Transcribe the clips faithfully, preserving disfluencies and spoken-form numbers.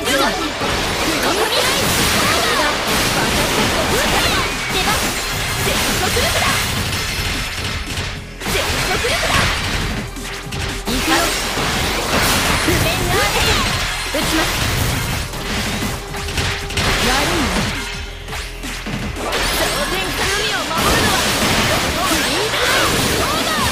くわ。ここに出ます。全速力だ。全速力だ。行くよ。譜面が打ちます。悪いね。当然海を守るのはリーダー。そうだ。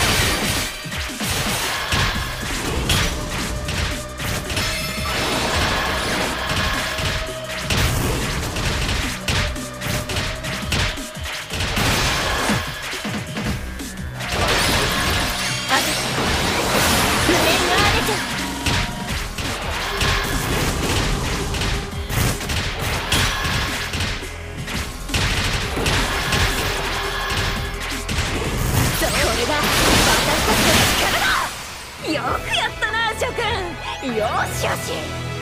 よくやったな諸君。よしよし。